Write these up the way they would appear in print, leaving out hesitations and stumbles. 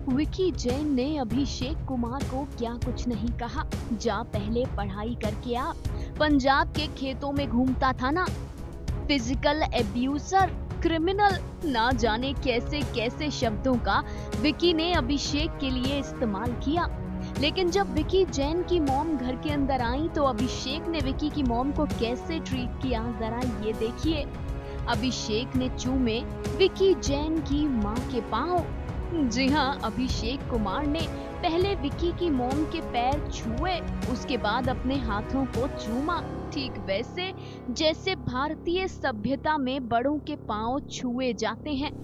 विकी जैन ने अभिषेक कुमार को क्या कुछ नहीं कहा। जा पहले पढ़ाई करके आ, पंजाब के खेतों में घूमता था ना। फिजिकल एब्यूजर, क्रिमिनल, ना जाने कैसे कैसे शब्दों का विकी ने अभिषेक के लिए इस्तेमाल किया। लेकिन जब विकी जैन की मॉम घर के अंदर आई तो अभिषेक ने विकी की मॉम को कैसे ट्रीट किया, जरा ये देखिए। अभिषेक ने चूमे विकी जैन की मां के पांव। जी हाँ, अभिषेक कुमार ने पहले विकी की मॉम के पैर छुए, उसके बाद अपने हाथों को चूमा, ठीक वैसे जैसे भारतीय सभ्यता में बड़ों के पांव छुए जाते हैं।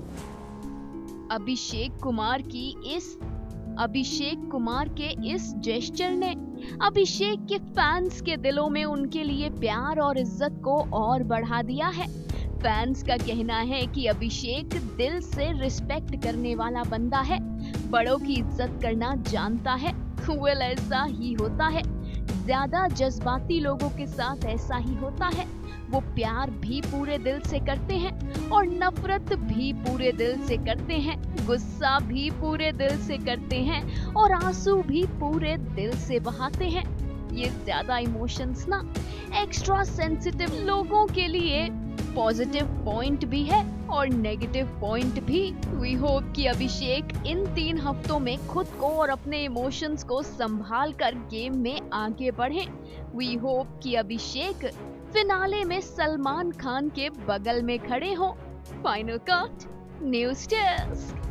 अभिषेक कुमार के इस जेस्चर ने अभिषेक के फैंस के दिलों में उनके लिए प्यार और इज्जत को और बढ़ा दिया है। फैंस का कहना है कि अभिषेक दिल से रिस्पेक्ट करने वाला बंदा है, बड़ों की इज्जत करना जानता है। वेल, ऐसा ही होता है, ज्यादा जज्बाती लोगों के साथ ऐसा ही होता है। वो प्यार भी पूरे दिल से करते हैं और नफरत भी पूरे दिल से करते हैं, गुस्सा भी पूरे दिल से करते हैं और आंसू भी पूरे दिल से बहाते हैं। ये ज्यादा इमोशंस ना एक्स्ट्रा सेंसिटिव लोगों के लिए पॉजिटिव पॉइंट भी है और नेगेटिव पॉइंट भी। वी होप कि अभिषेक इन 3 हफ्तों में खुद को और अपने इमोशंस को संभाल कर गेम में आगे बढ़े। वी होप कि अभिषेक फिनाले में सलमान खान के बगल में खड़े हों। Final cut, news desk.